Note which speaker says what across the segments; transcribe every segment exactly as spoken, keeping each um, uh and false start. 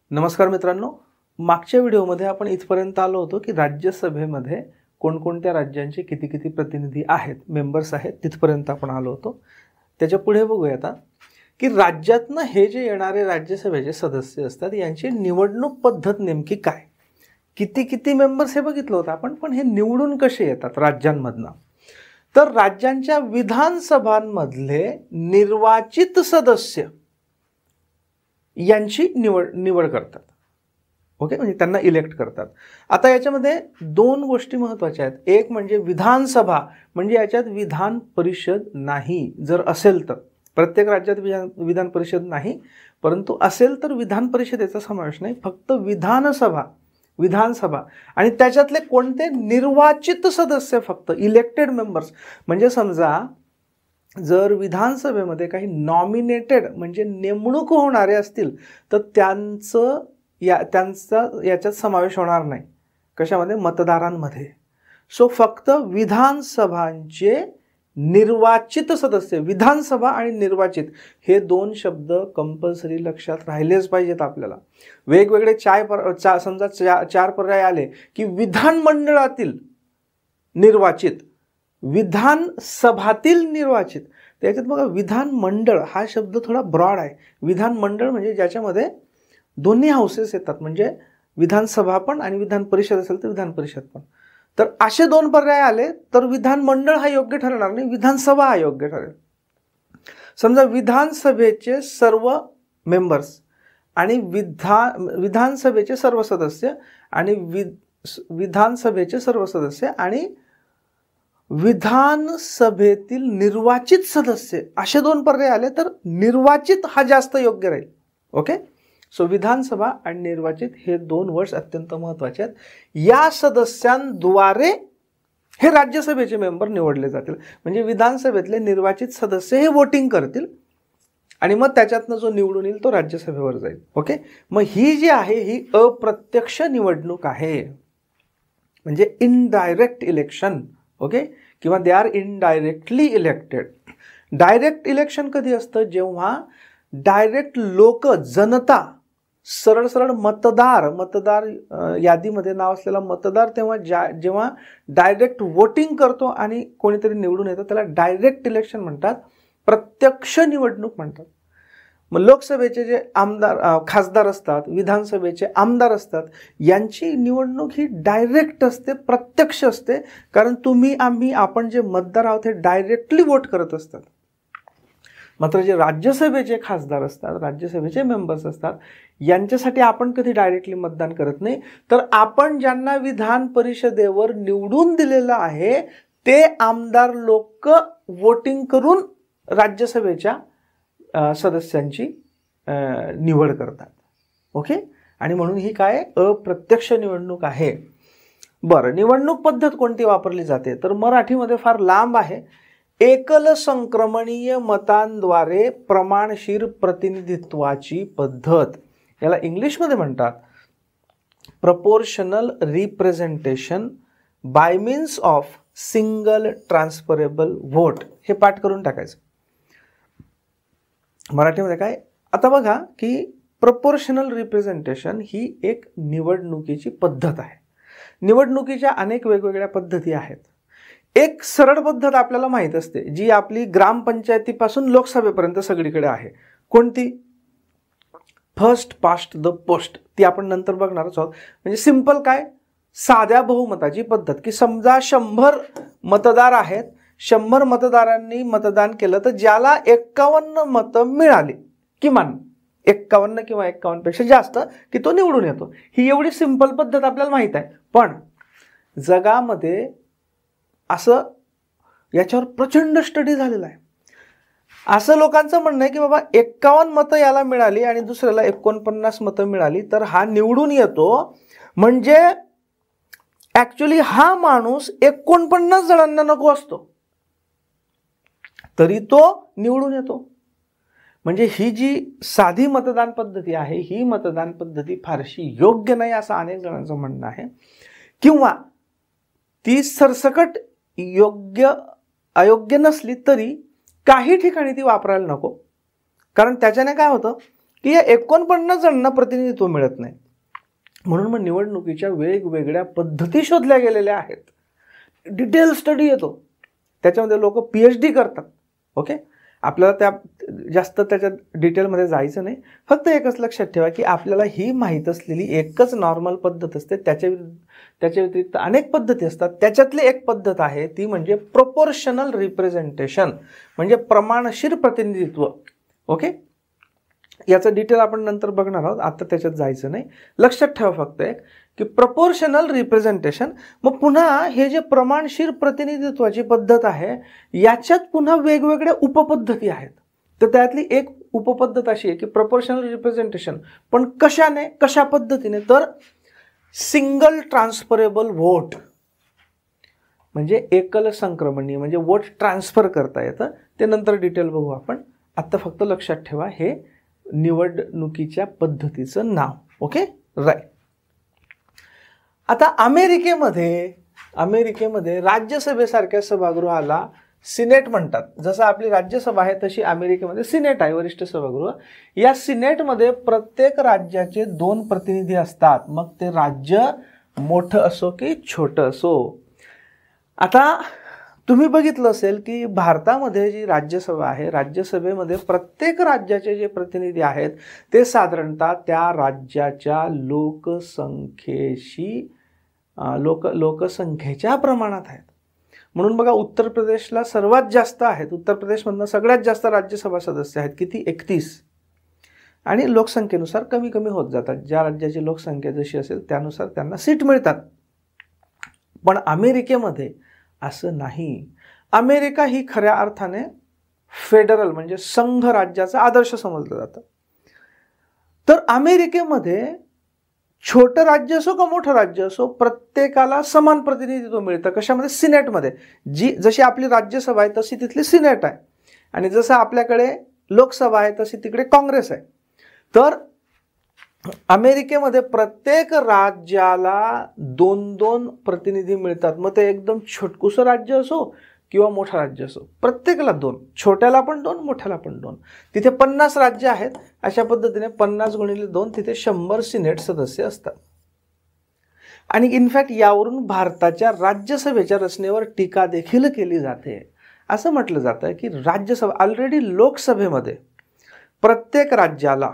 Speaker 1: नमस्कार मित्रांनो, मागच्या व्हिडिओमध्ये आपण इथपर्यंत आलो होतो की राज्यसभेमध्ये कोणकोणत्या राज्यांचे किती किती प्रतिनिधी आहेत, मेंबर्स आहेत, तिथपर्यंत आपण आलो होतो. त्याच्या पुढे बघूया आता की राज्यातनं हे जे येणारे राज्यसभेचे सदस्य असतात यांची निवडणूक पद्धत नेमकी काय, किती किती मेंबर्स हे बघितलं होतं आपण, पण हे निवडून कसे येतात राज्यांमधनं. तर राज्यांच्या विधानसभांमधले निर्वाचित सदस्य यांची निवड निवड करतात. ओके, म्हणजे त्यांना इलेक्ट करतात. आता याच्यामध्ये दोन गोष्टी महत्त्वाच्या आहेत. एक म्हणजे विधानसभा, म्हणजे याच्यात विधान परिषद नाही. जर असेल तर प्रत्येक राज्यात विधान विधान परिषद नाही, परंतु असेल तर विधान परिषदेचा समावेश नाही, फक्त विधानसभा विधानसभा आणि त्याच्यातले कोणते निर्वाचित सदस्य, फक्त इलेक्टेड मेंबर्स. म्हणजे समजा जर विधानसभेमध्ये काही नॉमिनेटेड म्हणजे नेमणूक होणारे असतील तर त्यांचं या त्यांचा याच्यात समावेश होणार नाही. कशामध्ये? मतदारांमध्ये. सो फक्त विधानसभांचे निर्वाचित सदस्य, विधानसभा आणि निर्वाचित हे दोन शब्द कंपल्सरी लक्षात राहिलेच पाहिजेत आपल्याला. वेगवेगळे चाय पर चा समजा चा चार पर्याय आले की विधानमंडळातील निर्वाचित, विधानसभातील निर्वाचित. त्याच्यात बघा, विधानमंडळ हा शब्द थोडा ब्रॉड आहे. विधानमंडळ म्हणजे ज्याच्यामध्ये दोन्ही हाऊसेस येतात, म्हणजे विधानसभा पण आणि विधान परिषद असेल तर विधान परिषद पण. तर असे दोन पर्याय आले तर विधानमंडळ हा योग्य ठरणार नाही, विधानसभा हा योग्य ठरेल. समजा विधानसभेचे सर्व मेंबर्स आणि विधान विधानसभेचे सर्व सदस्य आणि वि विधानसभेचे सर्व सदस्य आणि विधानसभेतील निर्वाचित सदस्य असे दोन पर्याय आले तर निर्वाचित हा जास्त योग्य राहील. ओके, सो विधानसभा आणि निर्वाचित हे दोन वर्ड्स अत्यंत महत्त्वाचे आहेत. या सदस्यांद्वारे हे राज्यसभेचे मेंबर निवडले जातील. म्हणजे विधानसभेतले निर्वाचित सदस्य हे वोटिंग करतील आणि मग त्याच्यातनं जो निवडून येईल तो राज्यसभेवर जाईल. ओके, मग ही जी आहे ही अप्रत्यक्ष निवडणूक आहे, म्हणजे इनडायरेक्ट इलेक्शन. ओके, किंवा they are indirectly elected. Direct election कधी असतं? जेव्हा डायरेक्ट लोक, जनता, सरळ सरळ मतदार मतदार यादीमध्ये नाव असलेला मतदार तेव्हा ज्या जेव्हा डायरेक्ट वोटिंग करतो आणि कोणीतरी निवडून येतं त्याला डायरेक्ट इलेक्शन म्हणतात, प्रत्यक्ष निवडणूक म्हणतात. मग लोकसभेचे जे आमदार खासदार असतात, विधानसभेचे आमदार असतात, यांची निवडणूक ही डायरेक्ट असते, प्रत्यक्ष असते. कारण तुम्ही आम्ही आपण जे मतदार आहोत हे डायरेक्टली वोट करत असतात. मात्र जे राज्यसभेचे खासदार असतात, राज्यसभेचे मेंबर्स असतात, यांच्यासाठी आपण कधी डायरेक्टली मतदान करत नाही. तर आपण ज्यांना विधान परिषदेवर निवडून दिलेलं आहे ते आमदार लोक वोटिंग करून राज्यसभेच्या सदस्यांची निवड करतात. ओके, आणि म्हणून ही काय अप्रत्यक्ष निवडणूक आहे. बरं, निवडणूक पद्धत कोणती वापरली जाते? तर मराठीमध्ये फार लांब आहे. एकल संक्रमणीय मतांद्वारे प्रमाणशीर प्रतिनिधित्वाची पद्धत, याला इंग्लिशमध्ये म्हणतात proportional representation by means of single transferable vote. हे पाठ करून टाकायचं. मराठीमध्ये काय? आता बघा की प्रपोर्शनल रिप्रेझेंटेशन ही एक निवडणुकीची पद्धत आहे. निवडणुकीच्या अनेक वेगवेगळ्या पद्धती आहेत. एक सरळ पद्धत आपल्याला माहीत असते जी आपली ग्रामपंचायतीपासून लोकसभेपर्यंत सगळीकडे आहे. कोणती? First past the post. ती आपण नंतर बघणारच आहोत. म्हणजे सिंपल काय, साध्या बहुमताची पद्धत की समजा शंभर मतदार आहेत, शंभर मतदारांनी मतदान केलं तर ज्याला एक्कावन्न मतं मिळाली, किमान एक्कावन्न किंवा एक्कावन्न पेक्षा जास्त, की तो निवडून येतो. ही एवढी सिंपल पद्धत आपल्याला माहीत आहे. पण जगामध्ये असं याच्यावर प्रचंड स्टडी झालेला आहे. असं लोकांचं म्हणणं आहे की बाबा एक्कावन्न मतं याला मिळाली आणि दुसऱ्याला एकोणपन्नास मतं मिळाली तर हा निवडून येतो. म्हणजे ॲक्च्युली हा माणूस एकोणपन्नास जणांना नको असतो तरी तो निवडून येतो. म्हणजे ही जी साधी मतदान पद्धती आहे ही मतदान पद्धती फारशी योग्य नाही असं अनेक जणांचं म्हणणं आहे. किंवा ती सरसकट योग्य अयोग्य नसली तरी काही ठिकाणी ती वापरायला नको. कारण त्याच्याने काय होतं, की या एकोणपन्नास जणांना प्रतिनिधित्व मिळत नाही. म्हणून मग निवडणुकीच्या वेगवेगळ्या पद्धती शोधल्या गेलेल्या आहेत. डिटेल स्टडी येतो, त्याच्यामध्ये लोक पीएच डी करतात. ओके, आपल्याला त्या जास्त त्याच्यात डिटेलमध्ये जायचं नाही. फक्त एकच लक्षात ठेवा की आपल्याला ही माहीत असलेली एकच नॉर्मल पद्धत असते, त्याच्या त्याच्या व्यतिरिक्त अनेक पद्धती असतात. त्याच्यातली एक पद्धत आहे ती म्हणजे प्रोपोर्शनल रिप्रेझेंटेशन, म्हणजे प्रमाणशीर प्रतिनिधित्व. ओके, याचं डिटेल आपण नंतर बघणार आहोत, आता त्याच्यात जायचं नाही. लक्षात ठेवा फक्त एक की प्रपोर्शनल रिप्रेझेंटेशन. मग पुन्हा हे जे प्रमाणशीर प्रतिनिधित्वाची पद्धत आहे याच्यात पुन्हा वेगवेगळ्या उपपद्धती आहेत. तर त्यातली एक उपपद्धत अशी आहे की प्रपोर्शनल रिप्रेझेंटेशन, पण कशाने, कशा पद्धतीने, तर सिंगल ट्रान्सफरेबल व्होट, म्हणजे एकल संक्रमणीय, म्हणजे वोट ट्रान्सफर करता येतं. ते नंतर डिटेल बघू आपण. आत्ता फक्त लक्षात ठेवा हे निवडणुकीच्या पद्धतीचं नाव. Okay, right. आता अमेरिकेमध्ये अमेरिकेमध्ये राज्यसभेसारख्या सभागृहाला सिनेट म्हणतात. जसं आपली राज्यसभा आहे तशी अमेरिकेमध्ये सिनेट आहे, वरिष्ठ सभागृह. या सिनेटमध्ये प्रत्येक राज्याचे दोन प्रतिनिधी असतात, मग ते राज्य मोठं असो की छोटं असो. आता तुम्ही बघितलं असेल की भारतामध्ये जी राज्यसभा आहे, राज्यसभेमध्ये प्रत्येक राज्याचे जे प्रतिनिधी आहेत ते साधारणतः त्या राज्याच्या लोकसंख्येशी लोक लोकसंख्येच्या प्रमाणात आहेत. म्हणून बघा, उत्तर प्रदेशला सर्वात जास्त आहेत. उत्तर प्रदेशमधनं सगळ्यात जास्त राज्यसभा सदस्य आहेत, किती, एकतीस. आणि लोकसंख्येनुसार कमी कमी होत जातात. ज्या राज्याची लोकसंख्या जशी असेल त्यानुसार त्यांना सीट मिळतात. पण अमेरिकेमध्ये असं नाही. अमेरिका ही खऱ्या अर्थाने फेडरल म्हणजे संघ राज्याचा आदर्श समजलं जातं. तर अमेरिकेमध्ये छोटं राज्य असो का मोठं राज्य असो, प्रत्येकाला समान प्रतिनिधित्व मिळतं. कशामध्ये, सिनेटमध्ये. जी जशी आपली राज्यसभा आहे तशी तिथली सिनेट आहे, आणि जसं आपल्याकडे लोकसभा आहे तशी तिकडे काँग्रेस आहे. तर अमेरिकेमध्ये प्रत्येक राज्याला दोन दोन प्रतिनिधी मिळतात. मग ते एकदम छोटकुसं राज्य असो किंवा मोठं राज्य असो, प्रत्येकाला दोन, छोट्याला पण दोन, मोठ्याला पण दोन. तिथे पन्नास राज्य आहेत. अशा पद्धतीने पन्नास गुणिले दोन, तिथे शंभर सिनेट सदस्य असतात. आणि इनफॅक्ट यावरून भारताच्या राज्यसभेच्या रचनेवर टीका देखील केली जाते. असं म्हटलं जातं की राज्यसभा, ऑलरेडी लोकसभेमध्ये प्रत्येक राज्याला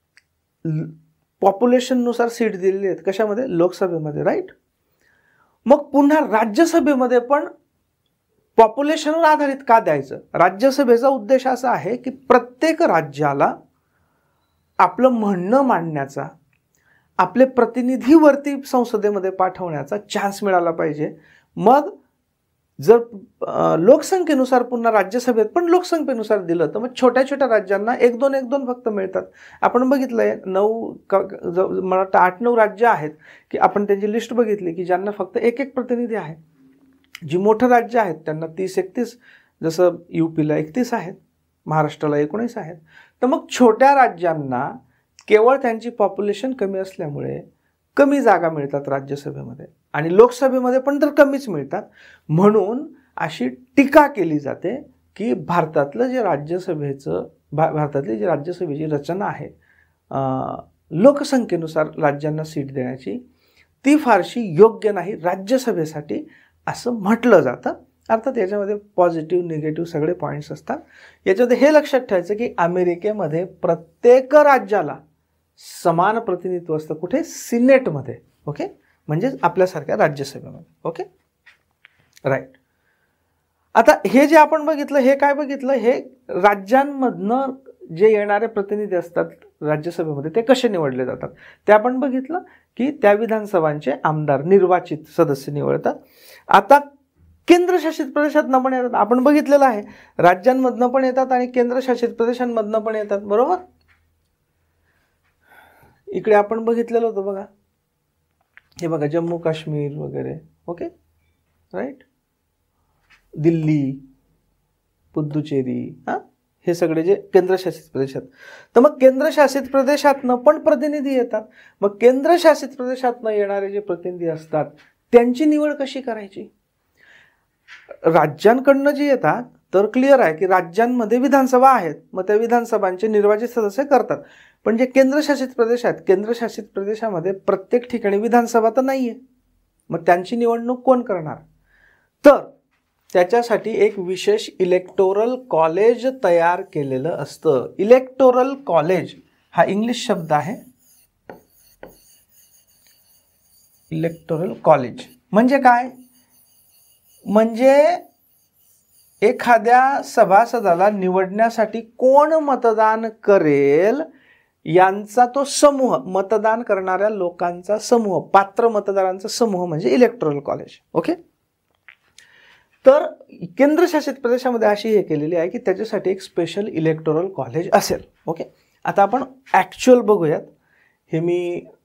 Speaker 1: पॉप्युलेशननुसार सीट दिलेली आहेत. कशामध्ये, लोकसभेमध्ये, राईट. मग पुन्हा राज्यसभेमध्ये पण पॉप्युलेशनवर आधारित का द्यायचं? राज्यसभेचा उद्देश असा आहे की प्रत्येक राज्याला आपलं म्हणणं मांडण्याचा, आपले प्रतिनिधीवरती संसदेमध्ये पाठवण्याचा चान्स मिळाला पाहिजे. मग जर लोकसंख्येनुसार पुन्हा राज्यसभेत पण लोकसंख्येनुसार दिलं तर मग छोट्या छोट्या राज्यांना एक दोन एक दोन फक्त मिळतात. आपण बघितलंय नऊ मला वाटतं आठ नऊ राज्य आहेत की आपण त्यांची लिस्ट बघितली की ज्यांना फक्त एक एक प्रतिनिधी आहे. जी मोठं राज्य आहेत त्यांना तीस एकतीस, जसं यूपीला एकतीस आहेत, महाराष्ट्राला एकोणीस आहेत. तर मग छोट्या राज्यांना केवळ त्यांची पॉप्युलेशन कमी असल्यामुळे कमी जागा मिळतात राज्यसभेमध्ये, आणि लोकसभेमध्ये पण तर कमीच मिळतात. म्हणून अशी टीका केली जाते की भारतातलं जे राज्यसभेचं भा भारतातली जी राज्यसभेची रचना आहे लोकसंख्येनुसार राज्यांना सीट देण्याची, ती फारशी योग्य नाही राज्यसभेसाठी असं म्हटलं जातं. अर्थात याच्यामध्ये पॉझिटिव्ह निगेटिव्ह सगळे पॉईंट्स असतात. याच्यामध्ये हे लक्षात ठेवायचं की अमेरिकेमध्ये प्रत्येक राज्याला समान प्रतिनिधित्व असतं. कुठे, सिनेटमध्ये. ओके, म्हणजेच आपल्यासारख्या राज्यसभेमध्ये. Okay, right. आता हे जे आपण बघितलं हे काय बघितलं, हे राज्यांमधनं जे येणारे प्रतिनिधी असतात राज्यसभेमध्ये ते कसे निवडले जातात ते आपण बघितलं की त्या विधानसभांचे आमदार निर्वाचित सदस्य निवडतात. आता केंद्रशासित प्रदेशातनं पण येतात. आपण बघितलेलं आहे राज्यांमधनं पण येतात आणि केंद्रशासित प्रदेशांमधनं पण येतात, बरोबर. इकडे आपण बघितलेलं होतं बघा, हे बघा जम्मू काश्मीर वगैरे. Okay, right. दिल्ली, पुद्दुचेरी, हां, हे सगळे जे केंद्रशासित प्रदेशात. तर मग केंद्रशासित प्रदेशातनं पण प्रतिनिधी येतात. मग केंद्रशासित प्रदेशातनं येणारे जे प्रतिनिधी असतात त्यांची निवड कशी करायची? राज्यांकडनं जे येतात तर क्लिअर आहे की राज्यांमध्ये विधानसभा आहेत, मग त्या विधानसभांचे निर्वाचित सदस्य करतात. पण जे केंद्रशासित प्रदेश आहेत, केंद्रशासित प्रदेशामध्ये प्रत्येक ठिकाणी विधानसभा तर नाहीये, मग त्यांची निवडणूक कोण करणार? तर त्याच्यासाठी एक विशेष इलेक्टोरल कॉलेज तयार केलेलं असतं. इलेक्टोरल कॉलेज हा इंग्लिश शब्द आहे. इलेक्टोरल कॉलेज म्हणजे काय? म्हणजे एखाद्या सभासदाला निवडण्यासाठी कोण मतदान करेल यांचा तो समूह, मतदान करणाऱ्या लोकांचा समूह, पात्र मतदारांचा समूह म्हणजे इलेक्टोरल कॉलेज. ओके. तर केंद्रशासित प्रदेशामध्ये अशी हे केलेली आहे की त्याच्यासाठी एक स्पेशल इलेक्टोरल कॉलेज असेल. ओके. आता आपण ॲक्च्युअल बघूयात. हे मी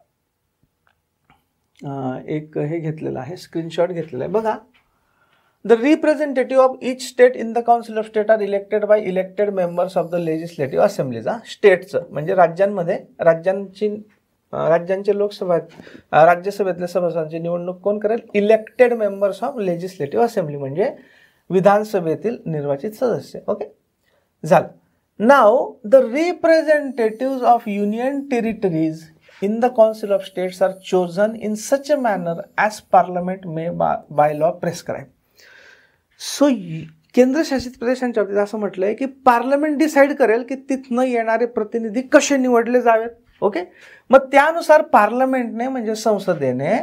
Speaker 1: एक हे घेतलेलं आहे, स्क्रीनशॉट घेतलेला आहे बघा. The representative of each state in the council of state are elected by elected members of the legislative assemblies. स्टेटचं म्हणजे राज्यांमध्ये राज्यांची राज्यांचे लोकसभा राज्यसभेतल्या सभासदांची निवडणूक कोण करेल? Elected members of legislative assembly म्हणजे विधानसभेतील निर्वाचित सदस्य. ओके झालं. नाव the representative of union territories in the council of states are chosen in such a manner as parliament may by law prescribe. So केंद्रशासित प्रदेशांच्या बाबतीत असं म्हटलंय की पार्लमेंट डिसाईड करेल की तिथनं येणारे प्रतिनिधी कसे निवडले जावेत. ओके. मग त्यानुसार पार्लमेंटने म्हणजे संसदेने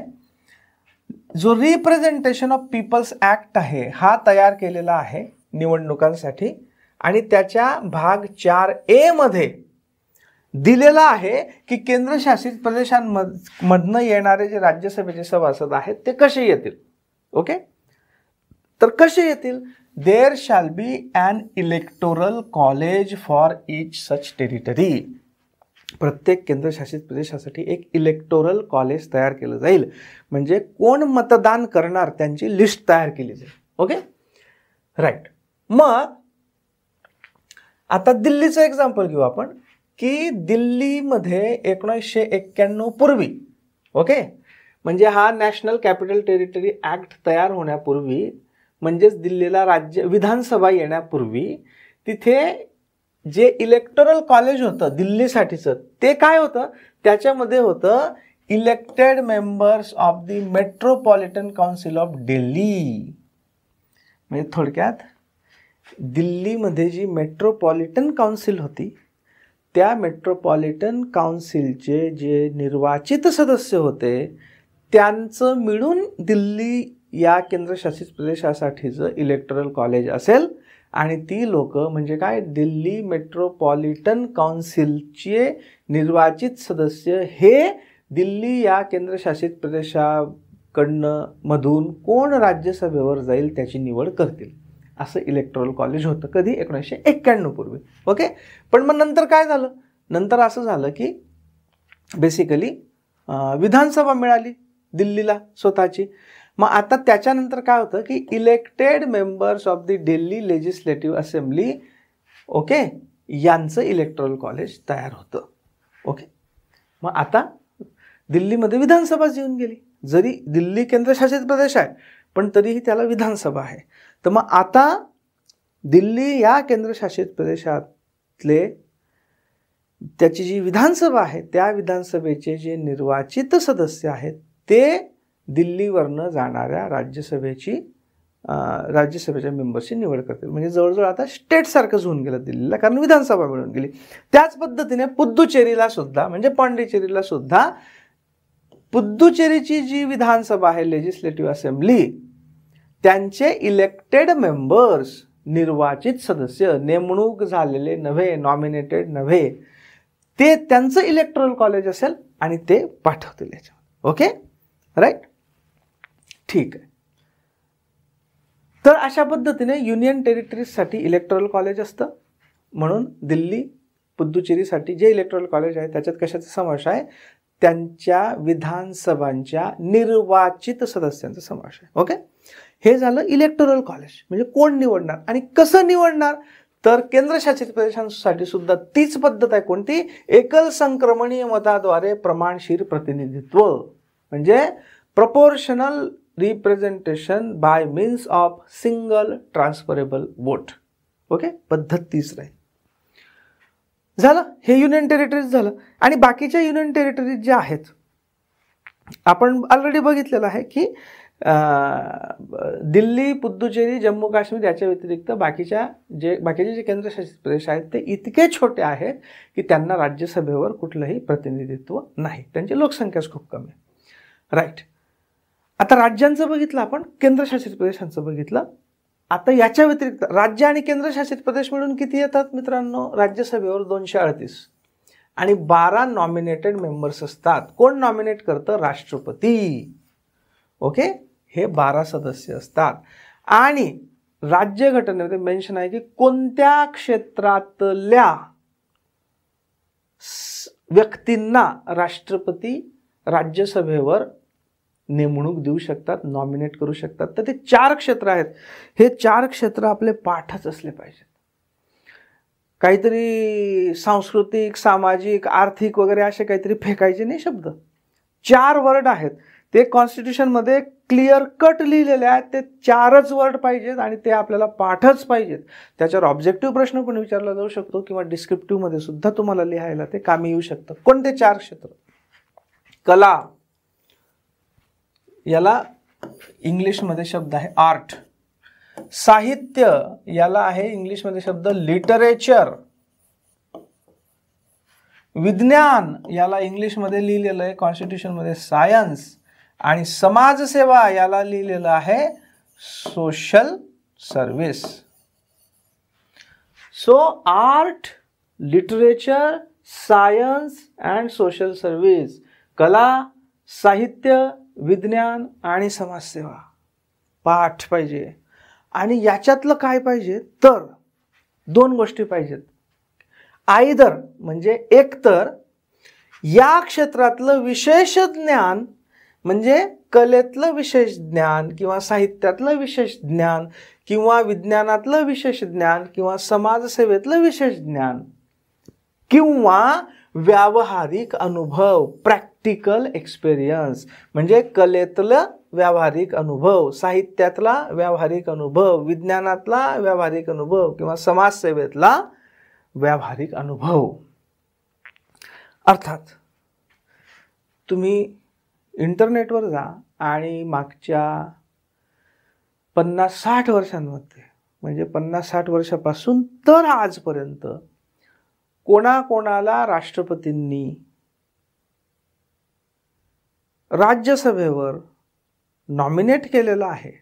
Speaker 1: जो रिप्रेझेंटेशन ऑफ पीपल्स ऍक्ट आहे हा तयार केलेला आहे निवडणुकांसाठी, आणि त्याच्या भाग चार ए मध्ये दिलेला आहे की केंद्रशासित प्रदेशांमधनं येणारे जे राज्यसभेचे सभासद आहेत ते कसे येतील. ओके. तर कसे येतील? There shall be an electoral college for each such territory. प्रत्येक केंद्रशासित प्रदेशासाठी एक इलेक्टोरल कॉलेज तयार केलं जाईल, म्हणजे कोण मतदान करणार त्यांची लिस्ट तयार केली जाईल. Okay right. मग आता दिल्लीचं एक्झाम्पल घेऊ आपण की दिल्लीमध्ये एकोणीसशे एक्क्याण्णव पूर्वी, ओके, म्हणजे हा नॅशनल कॅपिटल टेरिटरी ॲक्ट तयार होण्यापूर्वी, म्हणजेच दिल्लीला राज्य विधानसभा येण्यापूर्वी तिथे जे इलेक्टोरल कॉलेज होतं दिल्लीसाठीचं ते काय होतं? त्याच्यामध्ये होतं elected members of the metropolitan council of Delhi. म्हणजे थोडक्यात दिल्लीमध्ये जी मेट्रोपॉलिटन काउन्सिल होती त्या मेट्रोपॉलिटन काउन्सिलचे जे निर्वाचित सदस्य होते त्यांचं मिळून दिल्ली या केंद्रशासित प्रदेशासाठीचं इलेक्टोरल कॉलेज असेल, आणि ती लोक म्हणजे काय? दिल्ली मेट्रोपॉलिटन काउन्सिलचे निर्वाचित सदस्य हे दिल्ली या केंद्रशासित प्रदेशाकडनं मधून कोण राज्यसभेवर जाईल त्याची निवड करतील. असं इलेक्टोरल कॉलेज होतं. कधी? एकोणीसशे एक्क्याण्णव पूर्वी. ओके. पण मग नंतर काय झालं? नंतर असं झालं की बेसिकली विधानसभा मिळाली दिल्लीला स्वतःची. मग आता त्याच्यानंतर काय होतं की elected members of the Delhi legislative assembly, okay, यांचं इलेक्टोरल कॉलेज तयार होतं. ओके. मग आता दिल्लीमध्ये विधानसभा येऊन गेली. जरी दिल्ली केंद्रशासित प्रदेश आहे पण तरीही त्याला विधानसभा आहे. तर मग आता दिल्ली या केंद्रशासित प्रदेशातले त्याची जी विधानसभा आहे त्या विधानसभेचे जे निर्वाचित सदस्य आहेत ते दिल्लीवरनं जाणाऱ्या राज्यसभेची राज्यसभेच्या मेंबर्सची निवड करतील. म्हणजे जवळजवळ आता स्टेटसारखंच होऊन गेलं दिल्लीला, कारण विधानसभा मिळून गेली. त्याच पद्धतीने पुद्दुचेरीला सुद्धा म्हणजे पॉंडिचेरीला सुद्धा पुद्दुचेरीची जी विधानसभा आहे लेजिस्लेटिव्ह असेंब्ली त्यांचे इलेक्टेड मेंबर्स निर्वाचित सदस्य, नेमणूक झालेले नव्हे, नॉमिनेटेड नव्हे, ते त्यांचं इलेक्टोरल कॉलेज असेल आणि ते पाठवतील याच्यावर. Okay right. ठीक आहे. तर अशा पद्धतीने युनियन टेरिटरीजसाठी इलेक्टोरल कॉलेज असतं. म्हणून दिल्ली पुद्दुचेरीसाठी जे इलेक्टोरल कॉलेज आहे त्याच्यात कशाचा समावेश आहे? त्यांच्या विधानसभांच्या निर्वाचित सदस्यांचा समावेश आहे. ओके. हे झालं इलेक्टोरल कॉलेज. म्हणजे कोण निवडणार आणि कसं निवडणार? तर केंद्रशासित प्रदेशांसाठी सुद्धा तीच पद्धत आहे. कोणती? एकल संक्रमणीय मताद्वारे प्रमाणशीर प्रतिनिधित्व, म्हणजे proportional representation by means of single transferable vote. Okay. पद्धत तीच राहील. झालं, हे युनियन टेरिटरीज झालं. आणि बाकीच्या युनियन टेरिटरीज ज्या आहेत आपण ऑलरेडी बघितलेलं आहे की दिल्ली, पुद्दुचेरी, जम्मू काश्मीर याच्या व्यतिरिक्त बाकीच्या जे बाकीचे जे केंद्रशासित प्रदेश आहेत ते इतके छोटे आहेत की त्यांना राज्यसभेवर कुठलंही प्रतिनिधित्व नाही, त्यांची लोकसंख्याच खूप कमी आहे. राईट. आता राज्यांचं बघितलं आपण, केंद्रशासित प्रदेशांचं बघितलं. आता याच्या व्यतिरिक्त राज्य आणि केंद्रशासित प्रदेश मिळून किती येतात मित्रांनो राज्यसभेवर? दोनशे अडतीस. आणि बारा नॉमिनेटेड मेंबर्स असतात. कोण नॉमिनेट करतं? राष्ट्रपती. ओके, हे बारा सदस्य असतात. आणि राज्यघटनेमध्ये मेन्शन आहे की कोणत्या क्षेत्रातल्या व्यक्तींना राष्ट्रपती राज्यसभेवर नेमणूक देऊ शकतात, नॉमिनेट करू शकतात. तर ते चार क्षेत्र आहेत. हे चार क्षेत्र आपले पाठच असले पाहिजेत. काहीतरी सांस्कृतिक, सामाजिक, आर्थिक वगैरे असे काहीतरी फेकायचे नाही शब्द. चार वर्ड आहेत, ते कॉन्स्टिट्यूशनमध्ये क्लिअर कट लिहिलेले आहेत. ते चारच वर्ड पाहिजेत आणि ते आपल्याला पाठच पाहिजेत. त्याच्यावर ऑब्जेक्टिव्ह प्रश्न पण विचारला जाऊ शकतो किंवा डिस्क्रिप्टिव्हमध्ये सुद्धा तुम्हाला लिहायला ते कामी येऊ शकतं. कोणते चार क्षेत्र? कला, याला इंग्लिशमध्ये शब्द आहे आर्ट. साहित्य, याला आहे इंग्लिशमध्ये शब्द लिटरेचर. विज्ञान, याला इंग्लिशमध्ये लिहिलेलं आहे कॉन्स्टिट्यूशनमध्ये सायन्स. आणि समाजसेवा, याला लिहिलेलं आहे social service. So art, literature, science and social service. कला, साहित्य, विज्ञान आणि समाजसेवा पाठ पाहिजे. आणि याच्यातलं काय पाहिजे तर दोन गोष्टी पाहिजेत. आयदर म्हणजे एकतर या क्षेत्रातलं विशेष ज्ञान, म्हणजे कलेतलं विशेष ज्ञान किंवा साहित्यातलं विशेष ज्ञान किंवा विज्ञानातलं विशेष ज्ञान किंवा समाजसेवेतलं विशेष ज्ञान किंवा व्यावहारिक अनुभव, प्रॅक्टिकल एक्सपिरियन्स. म्हणजे कलेतला व्यावहारिक अनुभव, साहित्यातला व्यावहारिक अनुभव, विज्ञानातला व्यावहारिक अनुभव किंवा समाजसेवेतला व्यावहारिक अनुभव. अर्थात तुम्ही इंटरनेटवर जा आणि मागच्या पन्नास साठ वर्षांमध्ये, म्हणजे पन्नास साठ वर्षापासून तर आजपर्यंत कोणाकोणाला राष्ट्रपतींनी राज्यसभेवर नॉमिनेट केलेलं आहे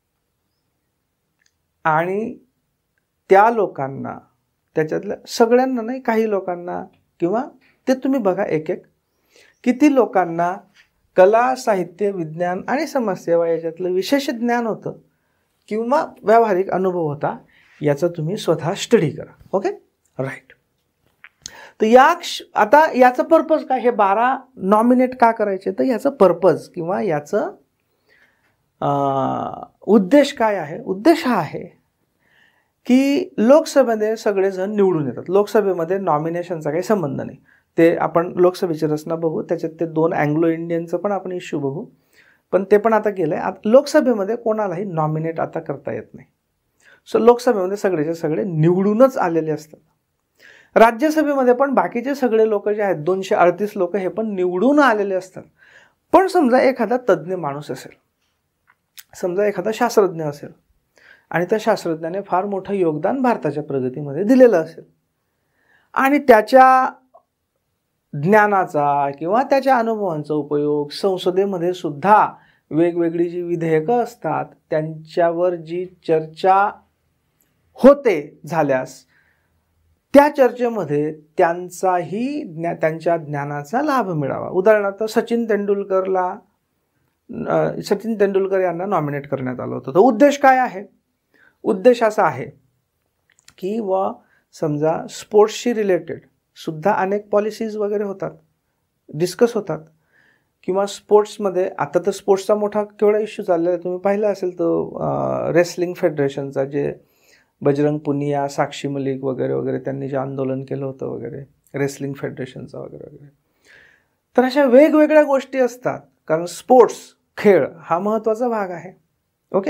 Speaker 1: आणि त्या लोकांना, त्याच्यातल्या सगळ्यांना नाही, काही लोकांना, किंवा ते तुम्ही बघा एक एक किती लोकांना कला, साहित्य, विज्ञान आणि समाजसेवा याच्यातलं विशेष ज्ञान होतं किंवा व्यावहारिक अनुभव होता, याचा तुम्ही स्वतः स्टडी करा. Okay, right. तर या आता याचं पर्पज काय? हे बारा नॉमिनेट का करायचे? तर याचं पर्पज किंवा याचं उद्देश काय आहे? उद्देश हा आहे की लोकसभेमध्ये सगळेजण निवडून येतात. लोकसभेमध्ये नॉमिनेशनचा काही संबंध नाही. ते आपण लोकसभेची रचना बघू, त्याच्यात ते दोन अँग्लो इंडियनचं पण आपण इश्यू बघू, पण ते पण आता गेलं आहे. आता लोकसभेमध्ये कोणालाही नॉमिनेट आता करता येत नाही. सो लोकसभेमध्ये सगळेचे सगळे निवडूनच आलेले असतात. राज्यसभेमध्ये पण बाकीचे सगळे लोक जे आहेत, दोनशे अडतीस लोक, हे पण निवडून आलेले असतात. पण समजा एखादा तज्ज्ञ माणूस असेल, समजा एखादा शास्त्रज्ञ असेल आणि त्या शास्त्रज्ञाने फार मोठं योगदान भारताच्या प्रगतीमध्ये दिलेलं असेल आणि त्याच्या ज्ञानाचा किंवा त्याच्या अनुभवांचा उपयोग संसदेमध्ये सुद्धा वेगवेगळी जी विधेयकं असतात त्यांच्यावर जी चर्चा होते झाल्यास त्या चर्चेमध्ये त्यांचाही ज्ञा त्यांच्या ज्ञानाचा लाभ मिळावा. उदाहरणार्थ सचिन तेंडुलकरला सचिन तेंडुलकर यांना नॉमिनेट करण्यात आलं होतं. तर उद्देश काय आहे? उद्देश असा आहे की व समजा स्पोर्ट्सशी रिलेटेड सुद्धा अनेक पॉलिसीज वगैरे होतात, डिस्कस होतात, किंवा स्पोर्ट्समध्ये आता तर स्पोर्ट्सचा मोठा केवढा इश्यू चाललेला आहे. तुम्ही पाहिला असेल तो रेसलिंग फेडरेशनचा, जे बजरंग पुनिया, साक्षी मलिक वगैरे वगैरे त्यांनी जे आंदोलन केलं होतं वगैरे, रेसलिंग फेडरेशनचा वगैरे वगैरे. तर अशा वेगवेगळ्या गोष्टी असतात, कारण स्पोर्ट्स, खेळ हा महत्त्वाचा भाग आहे. ओके,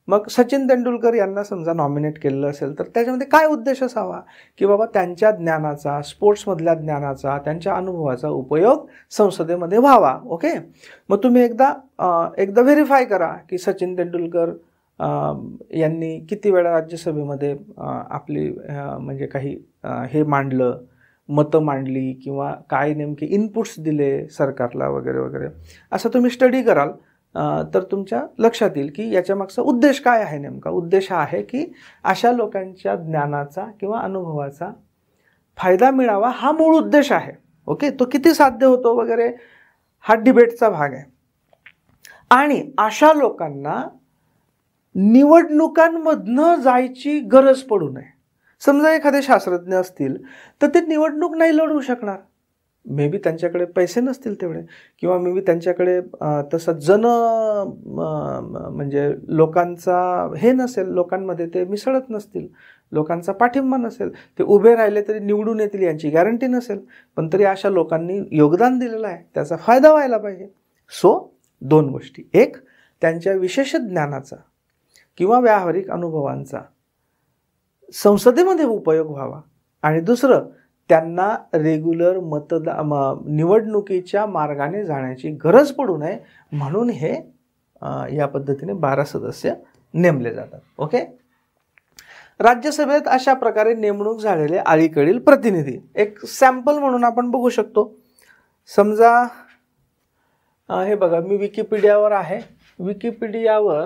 Speaker 1: मग सचिन तेंडुलकर यांना समजा नॉमिनेट केलेलं असेल तर त्याच्यामध्ये काय उद्देश असावा की बाबा त्यांच्या ज्ञानाचा, स्पोर्ट्समधल्या ज्ञानाचा, त्यांच्या अनुभवाचा उपयोग संसदेमध्ये व्हावा. ओके, मग तुम्ही एकदा एकदा व्हेरीफाय करा की सचिन तेंडुलकर यांनी किती वेळा राज्यसभेमध्ये आपली म्हणजे काही हे मांडलं, मतं मांडली किंवा काय नेमके इनपुट्स दिले सरकारला वगैरे वगैरे, असं तुम्ही स्टडी कराल तर तुमच्या लक्षात येईल की याच्या मागचा उद्देश काय आहे. नेमका उद्देश हा आहे की अशा लोकांच्या ज्ञानाचा किंवा अनुभवाचा फायदा मिळावा, हा मूळ उद्देश आहे. ओके, तो किती साध्य होतो वगैरे हा डिबेटचा भाग आहे. आणि अशा लोकांना निवडणुकांमधनं जायची गरज पडू नये. समजा एखादे शास्त्रज्ञ असतील तर ते निवडणूक नाही लढवू शकणार, मे बी त्यांच्याकडे पैसे नसतील तेवढे, किंवा मे बी त्यांच्याकडे तसं जन म्हणजे लोकांचा हे नसेल, लोकांमध्ये ते मिसळत नसतील, लोकांचा पाठिंबा नसेल, ते उभे राहिले तरी निवडून येतील यांची गॅरंटी नसेल, पण तरी अशा लोकांनी योगदान दिलेलं आहे, त्याचा फायदा व्हायला पाहिजे. सो दोन गोष्टी, एक त्यांच्या विशेष ज्ञानाचा किंवा व्यावहारिक अनुभवांचा संसदेमध्ये उपयोग व्हावा, आणि दुसरं त्यांना रेग्युलर मतदा निवडणुकीच्या मार्गाने जाण्याची गरज पडू नये म्हणून हे या पद्धतीने बारा सदस्य नेमले जातात. ओके, राज्यसभेत अशा प्रकारे नेमणूक झालेले अलीकडील प्रतिनिधी एक सॅम्पल म्हणून आपण बघू शकतो. समजा हे बघा, मी विकिपीडियावर आहे. विकिपीडियावर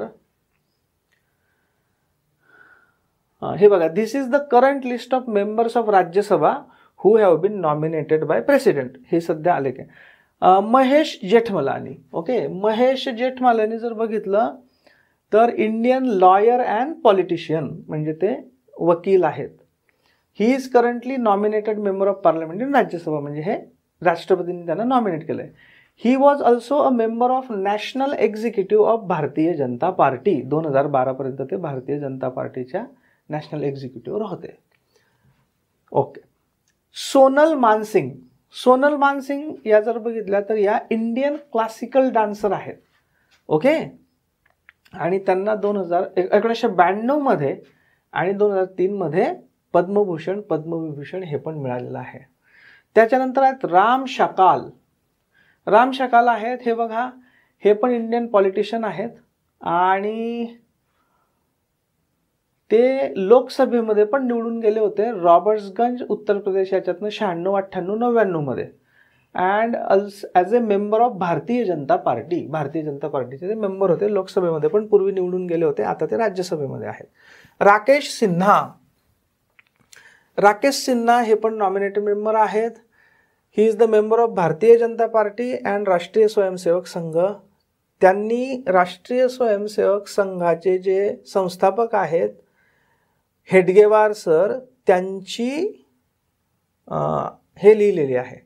Speaker 1: हे बघा, this is the current list of members of Rajya Sabha who have been nominated by president. हे सध्या आले काय, महेश जेठमलानी. ओके, महेश जेठमलानी जर बघितलं तर इंडियन लॉयर अँड पॉलिटिशियन, म्हणजे ते वकील आहेत. He is currently nominated member of parliament in Rajya Sabha, म्हणजे हे राष्ट्रपतींनी त्यांना नॉमिनेट केलं आहे. He was also a member of national executive of Bharatiya Janata party. दोन हजार बारापर्यंत ते भारतीय जनता पार्टीच्या नॅशनल एक्झिक्युटिव्हवर होते. ओके, सोनल मानसिंग. सोनल मानसिंग या जर बघितल्या तर या इंडियन क्लासिकल डान्सर आहेत. ओके, आणि त्यांना दोन हजार एकोणीसशे ब्याण्णव मध्ये आणि दोन हजार तीन मध्ये पद्मभूषण, पद्मविभूषण हे पण मिळालेलं आहे. त्याच्यानंतर आहेत राम शकाल. राम शकाल आहेत, हे बघा, हे पण इंडियन पॉलिटिशियन आहेत आणि ते लोकसभेमध्ये पण निवडून गेले होते. रॉबर्ट्सगंज उत्तर प्रदेश याच्यातनं शहाण्णव अठ्ठ्याण्णव नव्याण्णव मध्ये, and also as a member of Bharatiya Janata party. Bharatiya Janata पार्टीचे ते मेंबर होते. लोकसभेमध्ये पण पूर्वी निवडून गेले होते, आता ते राज्यसभेमध्ये आहेत. राकेश सिन्हा. राकेश सिन्हा हे पण नॉमिनेटेड मेंबर आहेत. He is the member of Bharatiya Janata party and राष्ट्रीय स्वयंसेवक संघ. त्यांनी राष्ट्रीय स्वयंसेवक संघाचे जे संस्थापक आहेत हेडगेवार सर, त्यांची हे लिहिलेली आहे,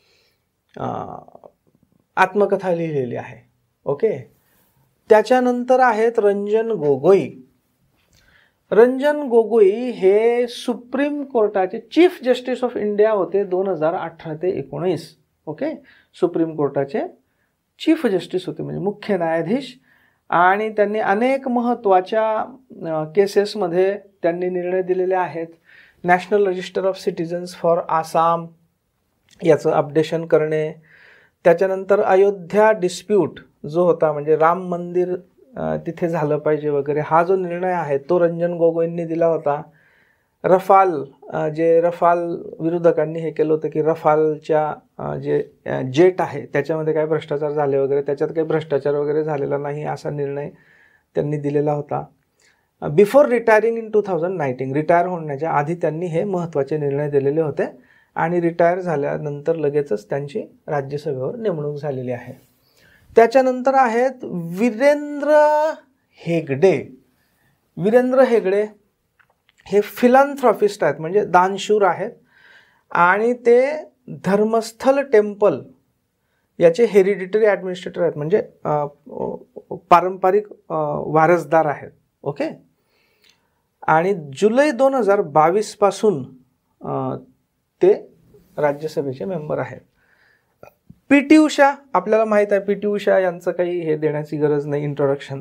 Speaker 1: आत्मकथा लिहिलेली आहे. ओके, त्याच्यानंतर आहेत रंजन गोगोई. रंजन गोगोई हे सुप्रीम कोर्टाचे चीफ जस्टिस ऑफ इंडिया होते दोन हजार अठरा ते एकोणीस. ओके, सुप्रीम कोर्टाचे चीफ जस्टिस होते, म्हणजे मुख्य न्यायाधीश, आणि त्यांनी अनेक महत्त्वाच्या केसेसमध्ये त्यांनी निर्णय दिलेले आहेत. National register of citizens for Assam याचं अपडेशन करणे, त्याच्यानंतर अयोध्या डिस्प्यूट जो होता, म्हणजे राम मंदिर तिथे झालं पाहिजे वगैरे, हा जो निर्णय आहे तो रंजन गोगोईंनी दिला होता. रफाल, जे रफाल विरोधकांनी हे केलं होतं की रफालच्या जे जेट आहे त्याच्यामध्ये काही भ्रष्टाचार झाले वगैरे, त्याच्यात काही भ्रष्टाचार वगैरे झालेला नाही असा निर्णय त्यांनी दिलेला होता. Before retiring in two thousand nineteen, retire होण्याच्या आधी त्यांनी हे महत्त्वाचे निर्णय दिलेले होते, आणि रिटायर झाल्यानंतर लगेचच त्यांची राज्यसभेवर नेमणूक झालेली आहे. त्याच्यानंतर आहेत वीरेंद्र हेगडे. वीरेंद्र हेगडे हे फिलॅन्थ्रॉपिस्ट आहेत, म्हणजे दानशूर आहेत, आणि ते धर्मस्थल टेम्पल याचे हेरिडिटरी ॲडमिनिस्ट्रेटर आहेत, म्हणजे पारंपरिक वारसदार आहेत. ओके, आणि जुलै दोन हजार बावीस पासून ते राज्यसभेचे मेंबर आहेत. पी टी उषा, आपल्याला माहीत आहे पी टी उषा यांचं काही हे देण्याची गरज नाही introduction.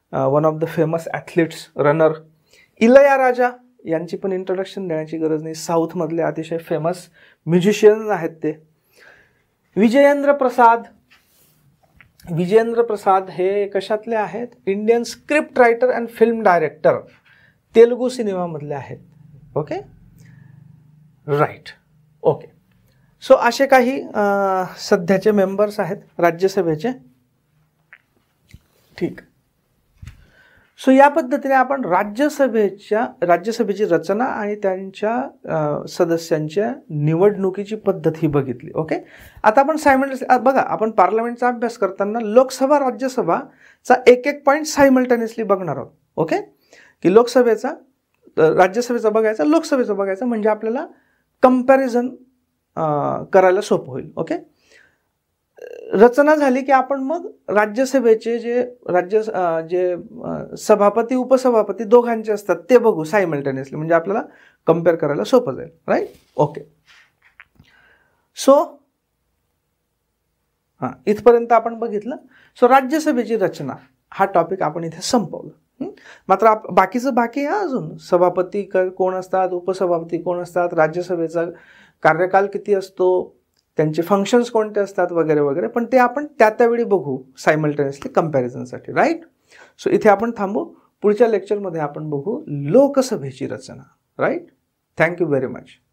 Speaker 1: One of the famous athletes runner. Ilaiyaraaja यांची पण इंट्रोडक्शन देण्याची गरज नाही, साऊथमधले अतिशय फेमस म्युझिशियन आहेत ते. विजयेंद्र प्रसाद, विजयेंद्र प्रसाद हे कशातले आहेत? Indian script writer and film director, Telugu सिनेमामधले आहेत. Okay right. ओके सो असे काही सध्याचे मेंबर्स आहेत राज्यसभेचे. ठीक. सो या पद्धतीने आपण राज्यसभेच्या राज्यसभेची रचना आणि त्यांच्या सदस्यांच्या निवडणुकीची पद्धत ही बघितली. ओके. आता आपण सायमल्टेनियसली बघा, आपण पार्लमेंटचा अभ्यास करताना लोकसभा राज्यसभाचा एक एक पॉईंट सायमल्टेनियसली बघणार आहोत. ओके, की लोकसभेचा राज्यसभेचा बघायचा, लोकसभेचा बघायचा, म्हणजे आपल्याला कंपॅरिझन करायला सोपं होईल. ओके. रचना झाली की आपण मग राज्यसभेचे जे राज्य जे सभापती उपसभापती दोघांचे असतात ते बघू सायमल्टेनियसली, म्हणजे आपल्याला कम्पेअर करायला सोपं जाईल. राईट. ओके. सो हां, इथपर्यंत आपण बघितलं. सो राज्यसभेची रचना हा टॉपिक आपण इथे संपवलं. मात्र बाकीचं बाकी आहे अजून. सभापती कोण असतात, उपसभापती कोण असतात, राज्यसभेचा कार्यकाल किती असतो, त्यांचे फंक्शन्स कोणते असतात वगैरे वगैरे, पण ते आपण त्या त्यावेळी बघू सायमल्टेनियसली कम्पॅरिझनसाठी. राईट. सो इथे आपण थांबू. पुढच्या लेक्चरमध्ये आपण बघू लोकसभेची रचना. राईट. Thank you very much.